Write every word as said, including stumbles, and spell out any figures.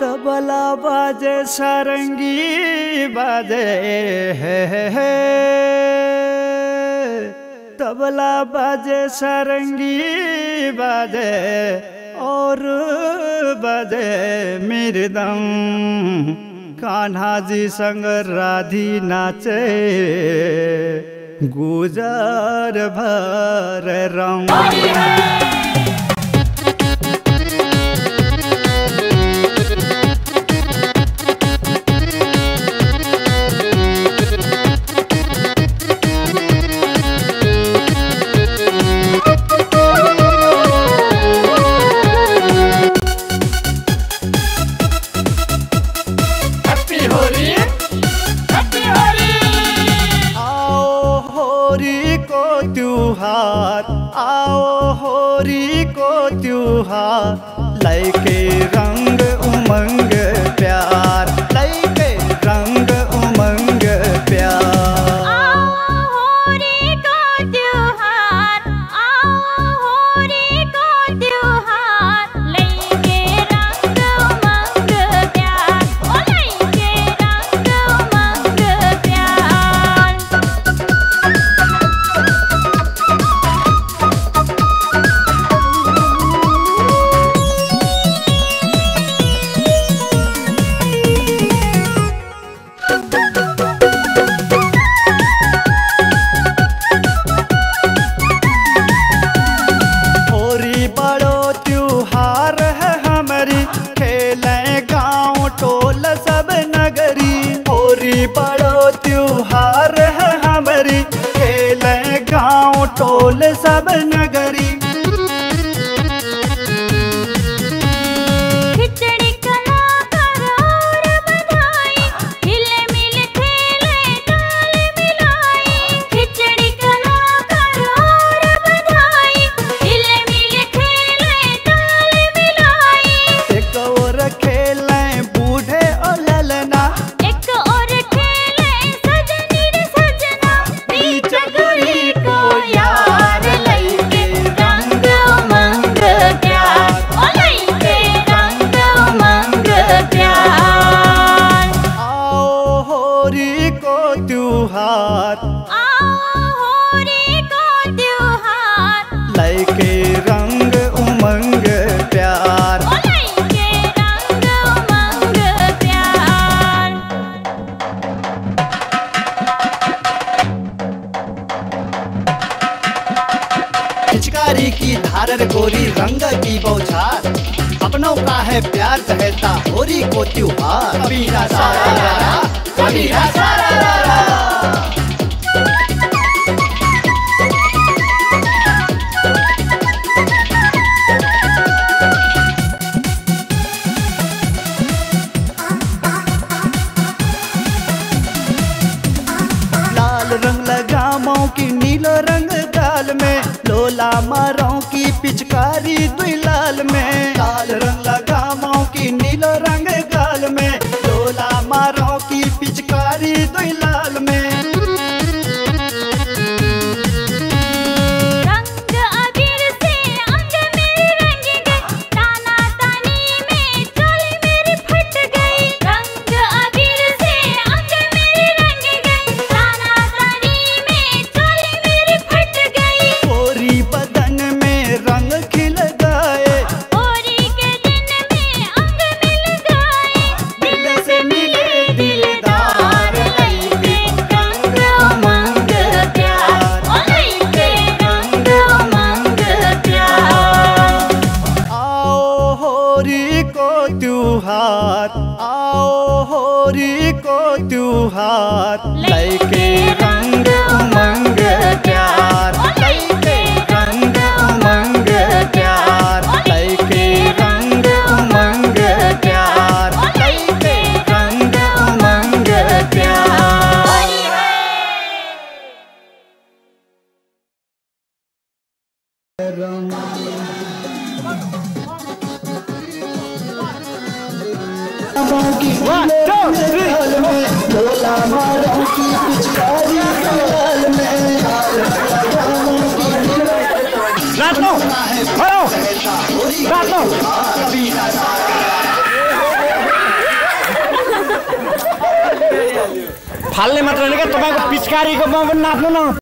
तबला बाजे सारंगी बाजे है, है, है। तबला बाजे सारंगी बाजे और बाजे मृदम। कान्हा जी संग राधी नाचे गुजर भर रंग। आओ होरी को त्योहार लैके रंग उमंग प्यार, लैके रंग उमंग प्यार। आओ होरी को त्योहार, आओ होरी को त्योहार लैके रंग उमंग प्यार, ओ लैके रंग उमंग प्यार। टोल सब नगरी खिचड़ी कलाकार और बधाई, हिले मिले खेले ताल मिलाई। खिचड़ी कलाकार और बधाई, हिले मिले खेले ताल मिलाई। एक और खेले बूढ़े और ललना, एक और खेले सजनी रे सजना। बीच गुड़ी को यार लैके रंग उमंग प्यार, ओ लैके रंग उमंग प्यार। आओ होरी को त्योहार, आओ होरी को त्योहार लैके रंग उमंग प्यार। ओ लैके रंग उमंग प्यार। पिचकारी की धारर गोरी रंग की बौछार, अपनों का है प्यार चहता होरी को त्योहार। कबीरा सारा रारा, कबीरा सारा रारा। लाल रंग लगामों की नीलो रंग गाल में, लोला मारों की पिचकारी दुई लाल में। लाल रंग लगामों की नीलो रंग गाल में, लोला मारों की पिचकारी दुई लाल में। रंग अबीर से अंग मेरे रंग गए, ताना तानी में चोली मेरी फट गई। रंग अबीर से अंग मेरे रंग गए, ताना तानी में चोली मेरी फट गई। गोरी बदन में रंग खिल गए, होली के दिन में अंग मिल गए। दिल से मिले दिलदार लैके रंग उमंग प्यार, ओ लैके रंग उमंग प्यार। आओ होरी को त्योहार, आओ होरी को त्योहार लैके रंग उमंग प्यार, लैके रंग उमंग प्यार, लैके रंग उमंग प्यार, लैके रंग उमंग प्यार। लोला मारों की पिचकारी गाल में। रात लो, हेलो, रात लो। फाल्ने मात्र होइन क्या तपाईँको पिचकारीको म पनि नाच्नु न